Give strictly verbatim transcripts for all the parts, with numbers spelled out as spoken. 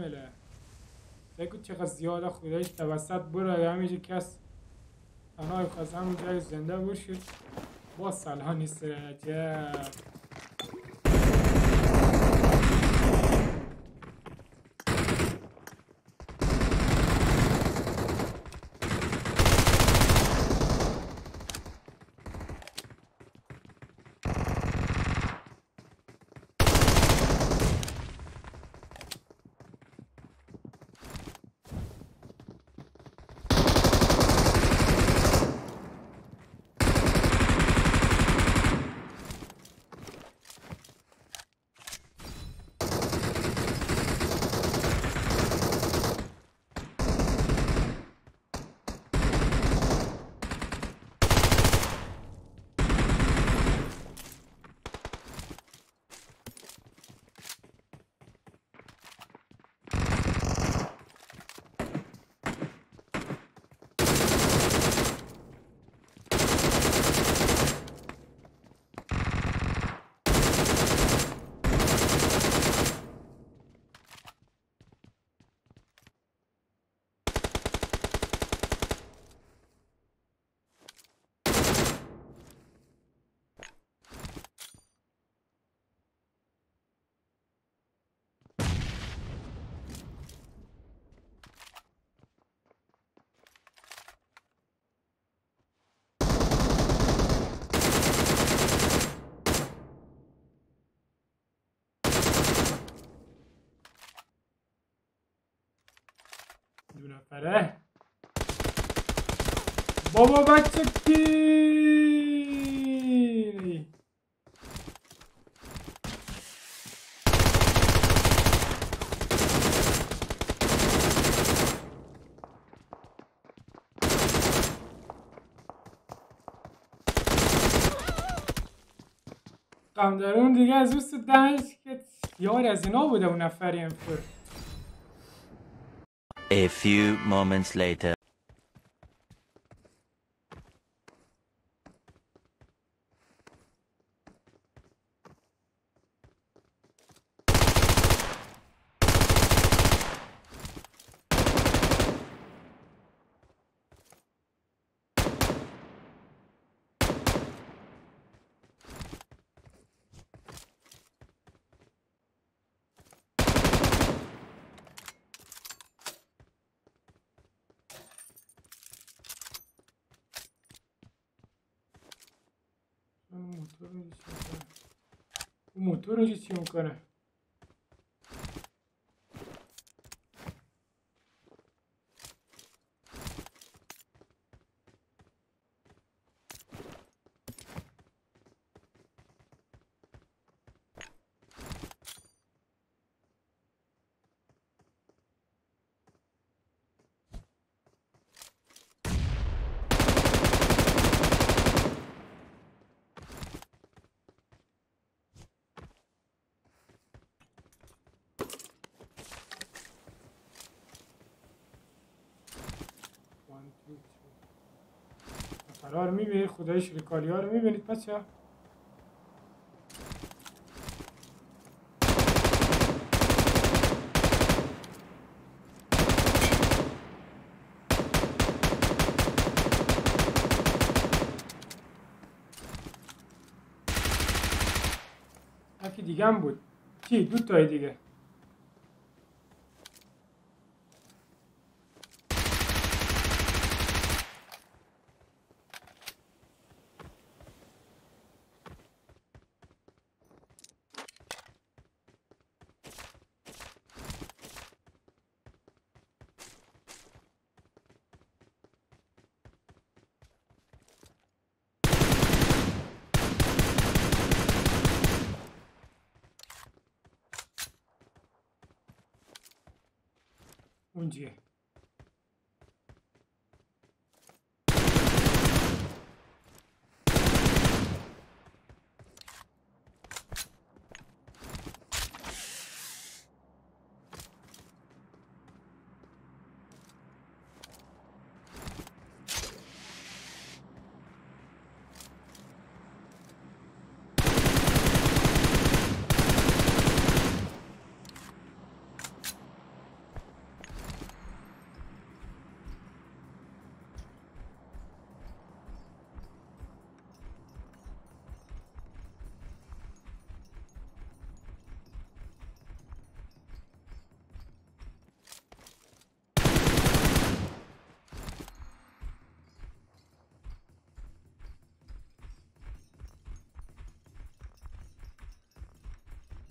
کامله بگو چقدر زیاده خودش توسط برو همینجا کس تنهای خواست همون جای زنده باشید با سلحانی سرنجب دو نفره بابا بچه کی قمدرون دیگه از اوست دهش که یار از اینا بوده اون نفری انفر A few moments later. اون موتور رو چی میکنه قرار میبینید خدایش ریکالی ها رو میبینید بچه ها یکی دیگه هم بود چی؟ دو تای دیگه اونجیه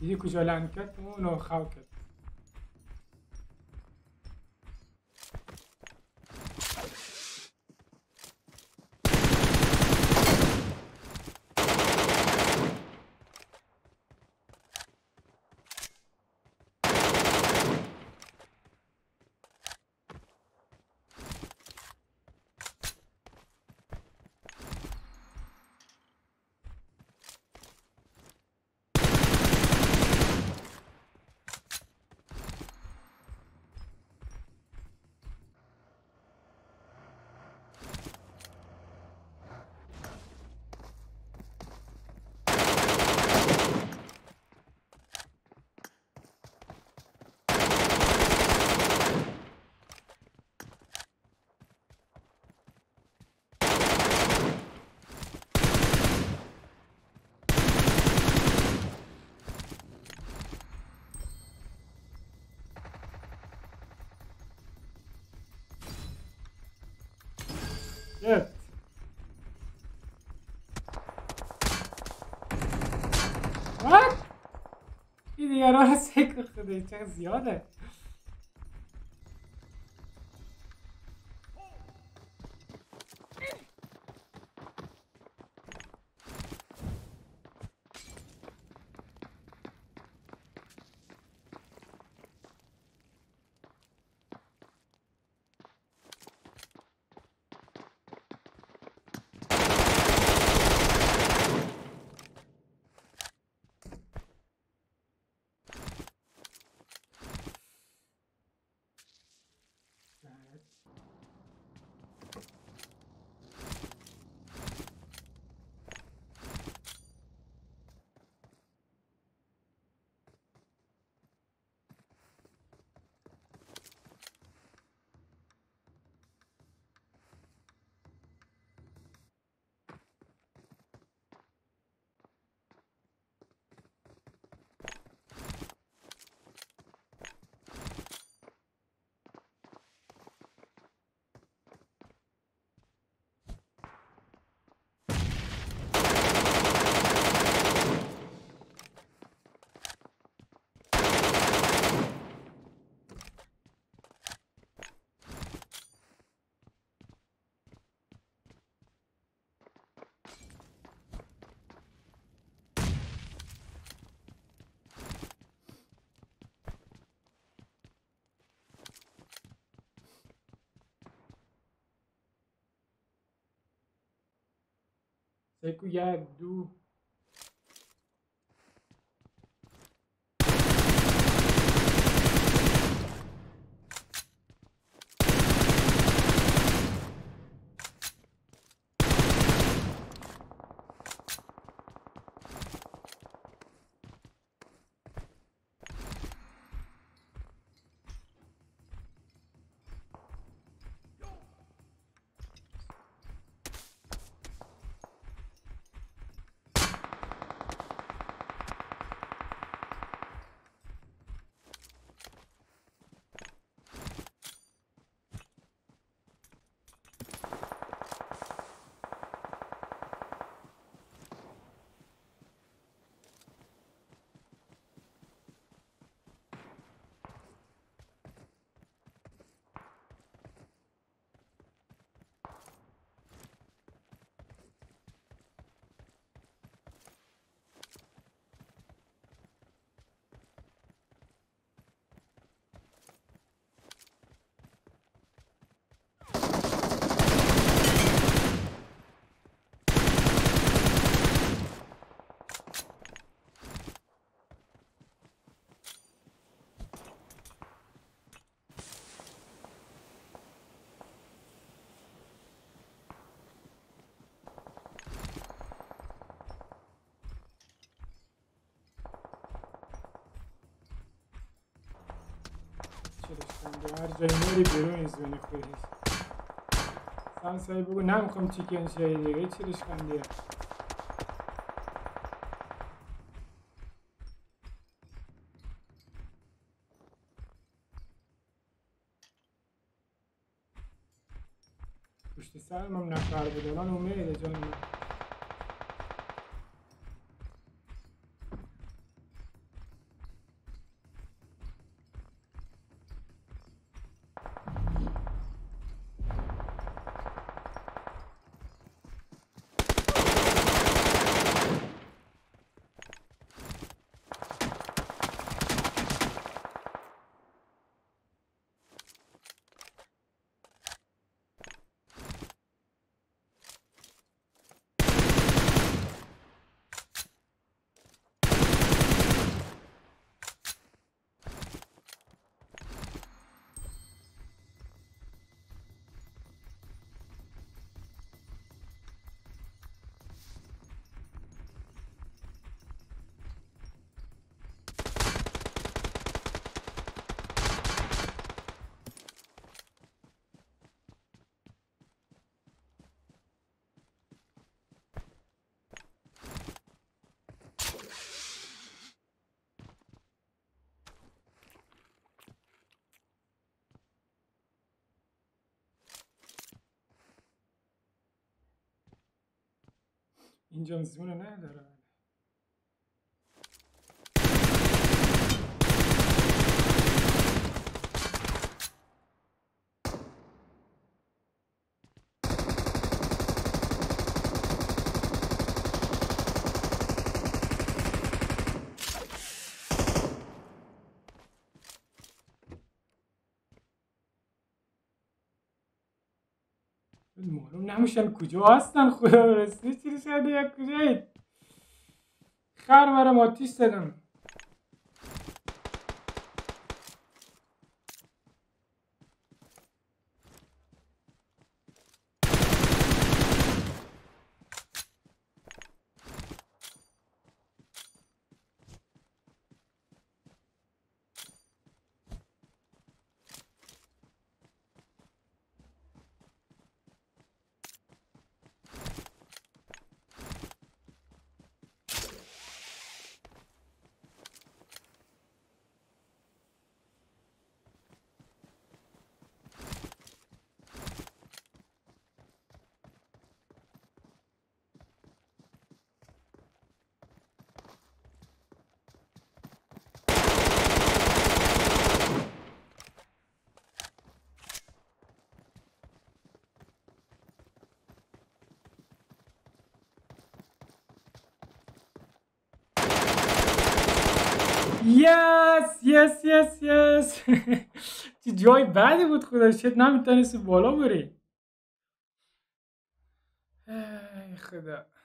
دیدی کجا لند کرد اونو خواه کرد. Shit. What? این دیگه راه سیک خودی چه زیاده. Seku یک دو هر جایی میری بیرون ایزونی خودش سان سایی بگو نمیخوام چیکن شایی دیگه چی رشکندیه پشت سرم هم نفر بود الان اومیده جان من اینجا زونه نداره. معلوم نمیشن کجا هستن. خدا برسته چیزی شده یا کجایید. خر مرم آتیش زدم. یس یس یس یس. چه جای بعدی بود خدا شد نمیتونستی بالا بری. ای خدا.